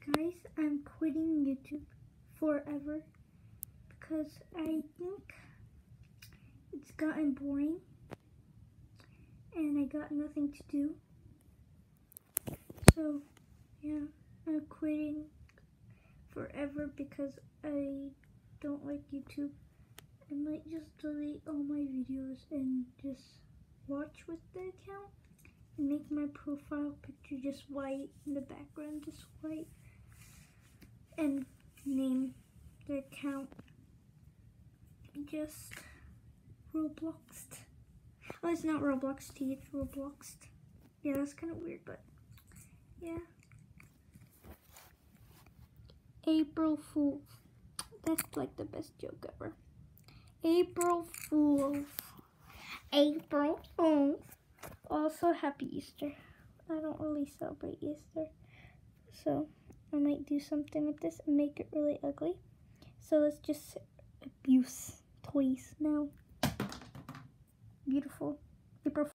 Guys, I'm quitting YouTube forever because I think it's gotten boring and I got nothing to do. So yeah, I'm quitting forever because I don't like YouTube. I might just delete all my videos and just watch with the account and make my profile picture just white and the background just white and name the account just Robloxed. Oh, it's not Roblox T, it's Robloxed. Yeah, that's kind of weird, but yeah. April Fools. That's like the best joke ever. April Fools. April Fools. Also, Happy Easter. I don't really celebrate Easter, so I might do something with this and make it really ugly. So let's just abuse toys now. Beautiful. April